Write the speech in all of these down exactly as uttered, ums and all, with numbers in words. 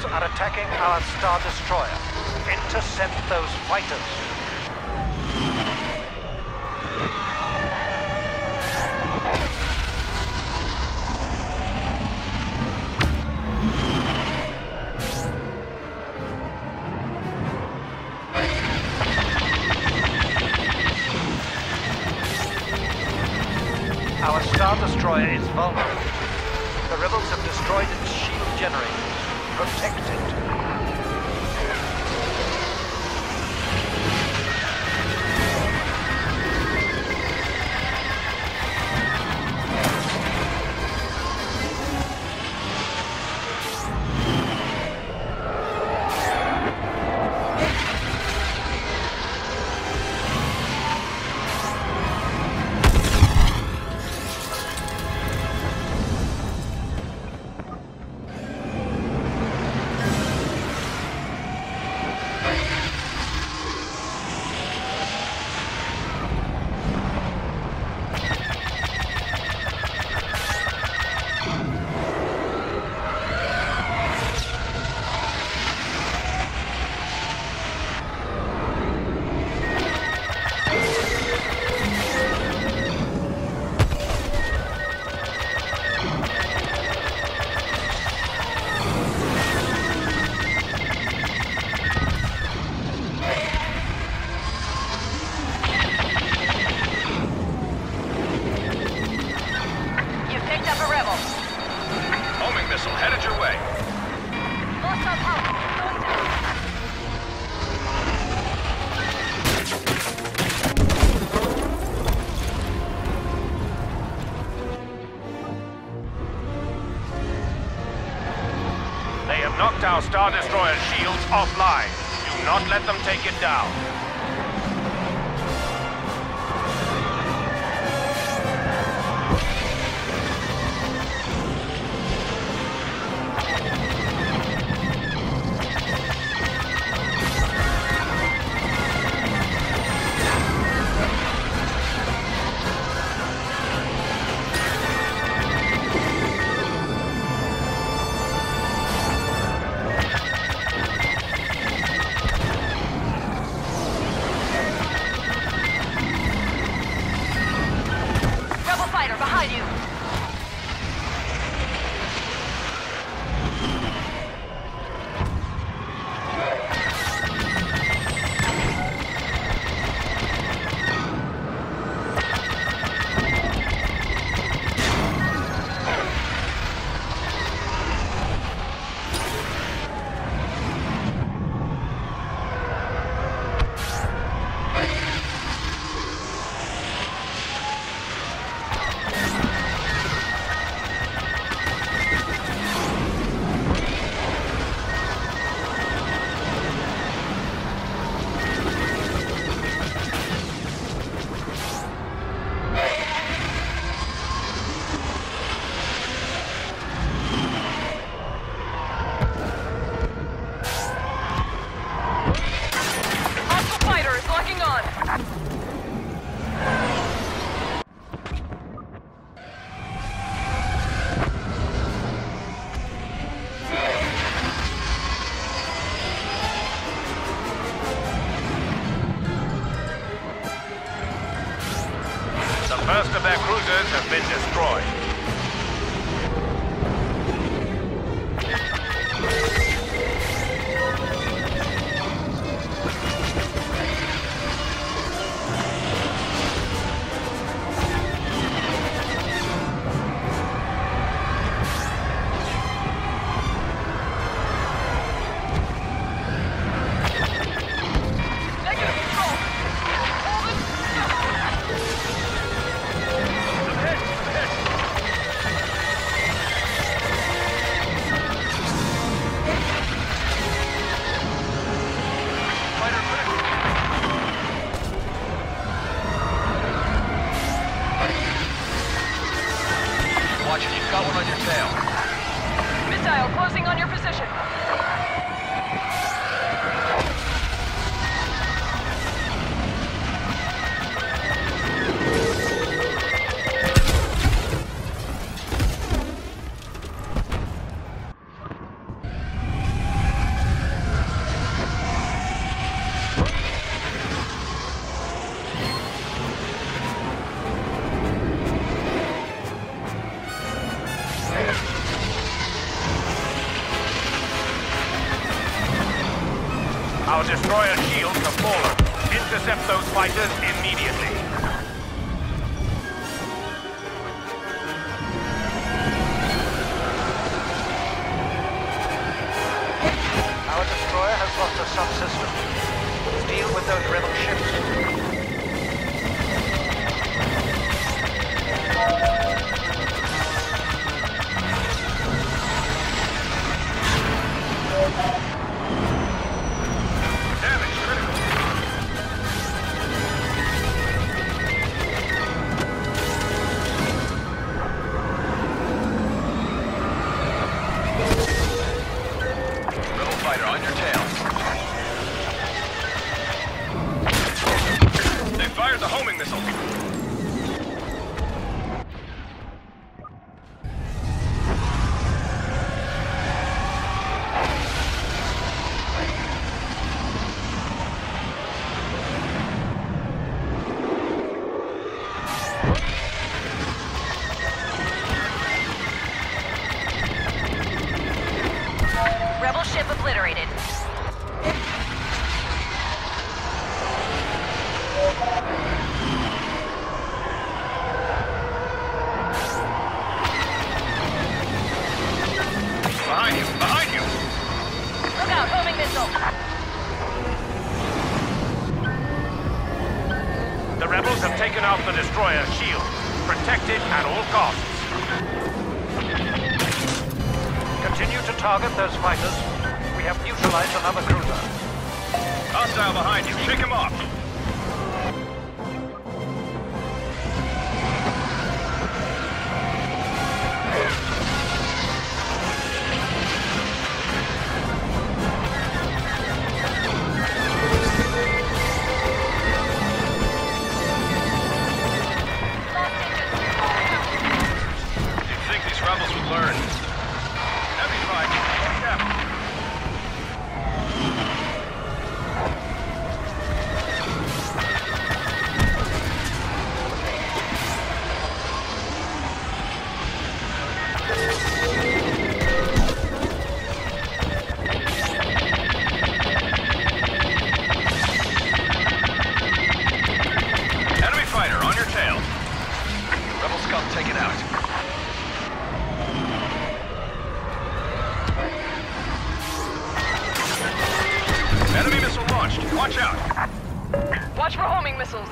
rebels are attacking our Star Destroyer. Intercept those fighters. Our Star Destroyer is vulnerable. The rebels have destroyed its shield generator. Protect it. Knocked our Star Destroyer shields offline. Do not let them take it down. First of their cruisers have been destroyed. Got one on your tail. Missile closing on your position. Our destroyer shields have fallen. Intercept those fighters immediately. Our destroyer has lost a subsystem. Deal with those rebel ships. Damage critical. Rebel fighter on your tail. They fired the homing missile. Rebel ship obliterated. Behind you! Behind you! Look out, homing missile. The rebels have taken out the destroyer shield. Protect it at all costs. Continue to target those fighters. We have neutralized another cruiser. Hostile behind you. Pick him off. You'd think these rebels would learn. Heavy fight. Watch out. Enemy fighter on your tail. Rebel scum taken out. Enemy missile launched. Watch out. Watch for homing missiles.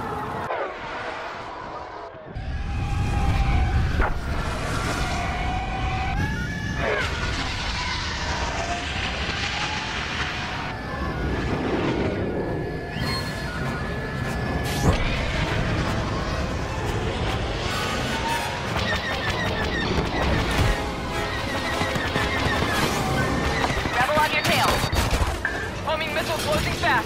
Rebel on your tail. Homing missile closing fast.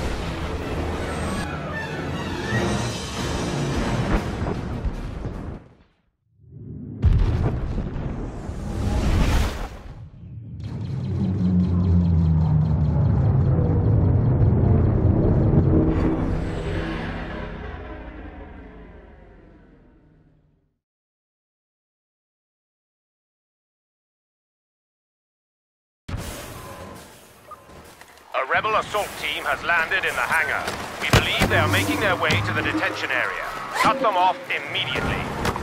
A rebel assault team has landed in the hangar. We believe they are making their way to the detention area. Cut them off immediately.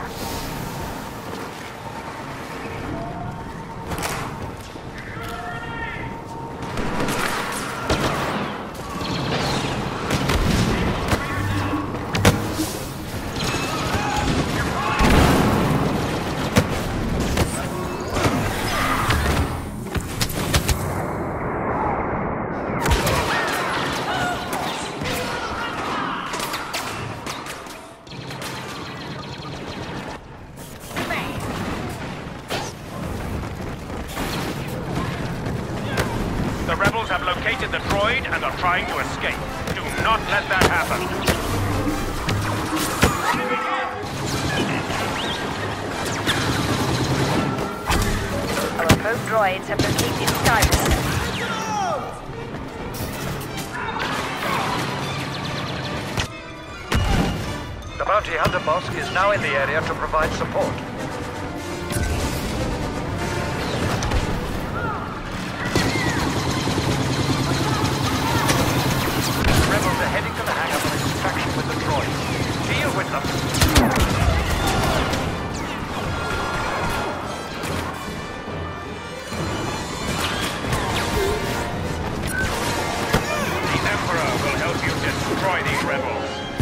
The rebels have located the droid and are trying to escape. Do not let that happen. Our probe droids have located Cyrus. The bounty hunter Bosk is now in the area to provide support. deal with them. The Emperor will help you destroy these rebels.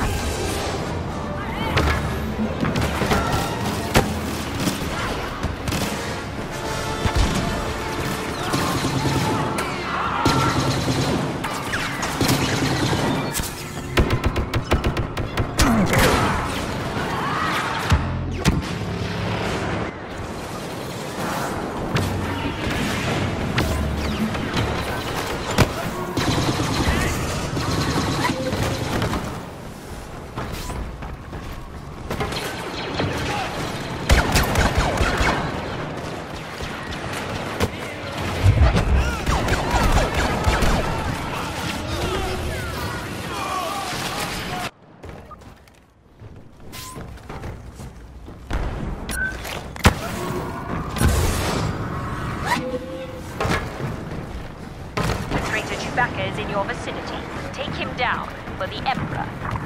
Backers in your vicinity. Take him down for the Emperor.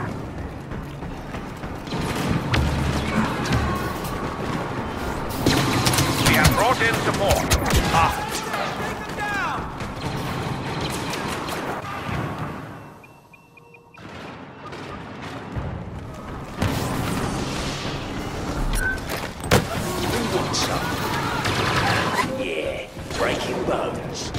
We have brought in support. Ah. Who wants some? Yeah, breaking bones.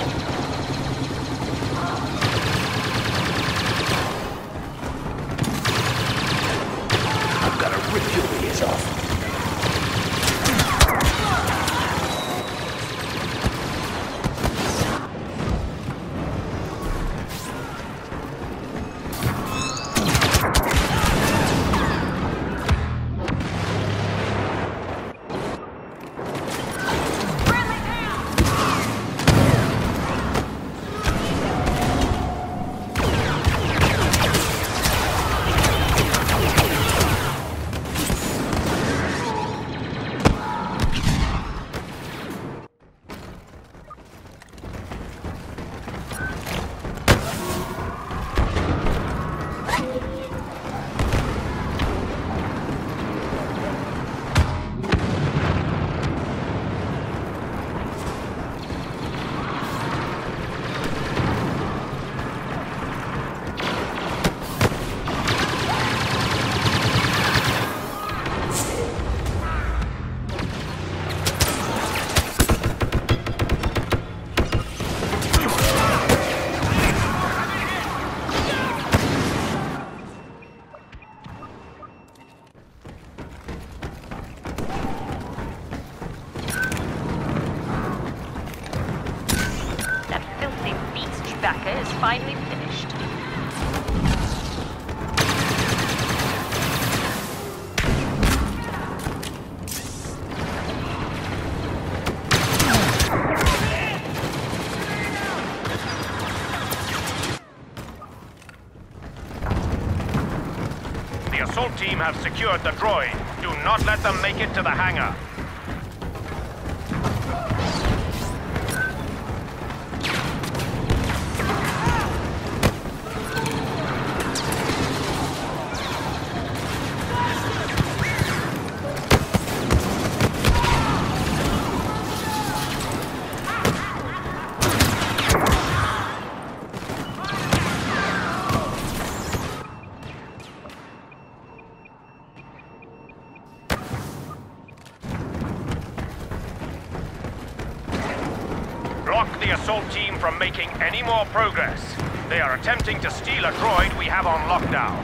Rip your ears off. Backer is finally finished. The assault team have secured the droid. Do not let them make it to the hangar. Block the assault team from making any more progress. They are attempting to steal a droid we have on lockdown.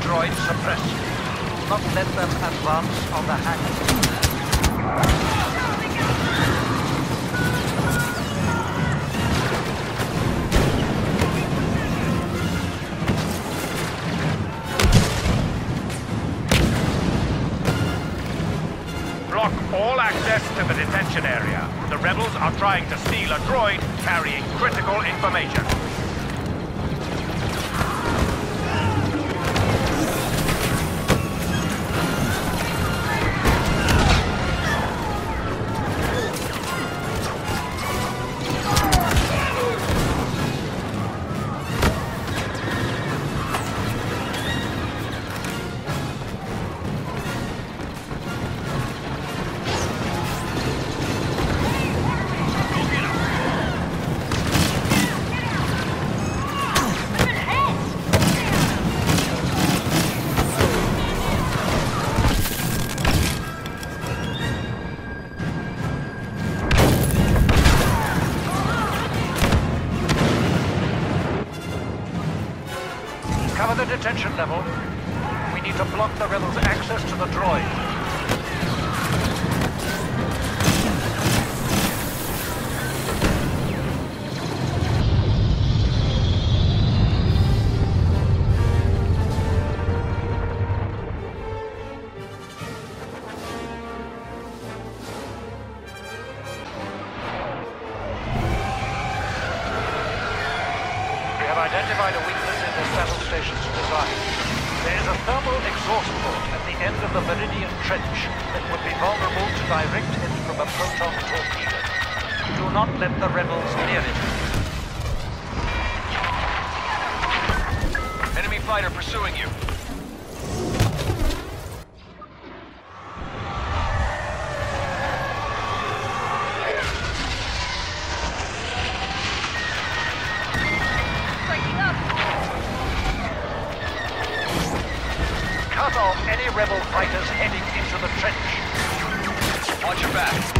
droid suppressed. Do not let them advance on the hangar. Block all access to the detention area. The rebels are trying to steal a droid carrying critical information. Cover the detention level. We need to block the rebels' access to the droid. We have identified a weakness in this battle station's design. There is a thermal exhaust port at the end of the Meridian Trench that would be vulnerable to direct hit from a proton torpedo. Do not let the rebels near it. Enemy fighter pursuing you. Cut off any rebel fighters heading into the trench. Watch your back.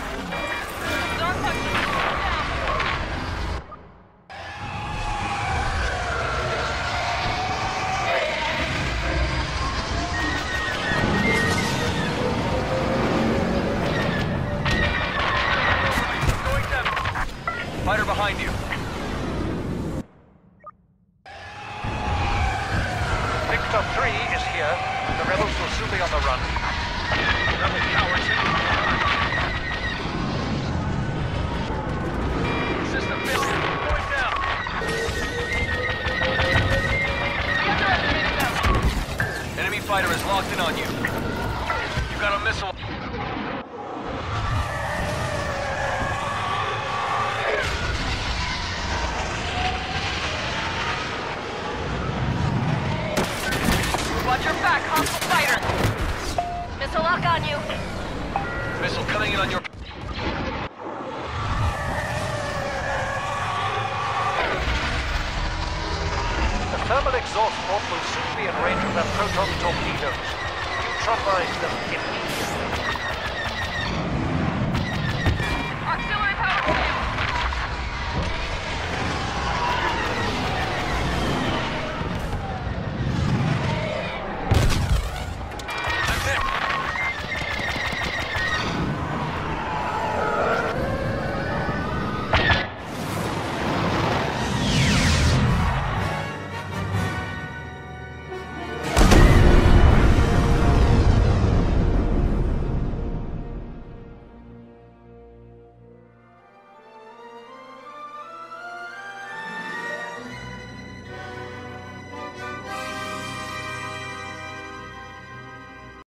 Going down. Fighter behind you. Victor three is here. The rebels will soon be on the run. Rebel cowards in. System failure. Going down. We underestimated them. Enemy fighter is locked in on you. You've got a missile. Watch your back, hostile fighter. Missile lock on you. Missile coming in on your... The thermal exhaust port will soon be in range of their proton torpedoes. Neutralize them immediately.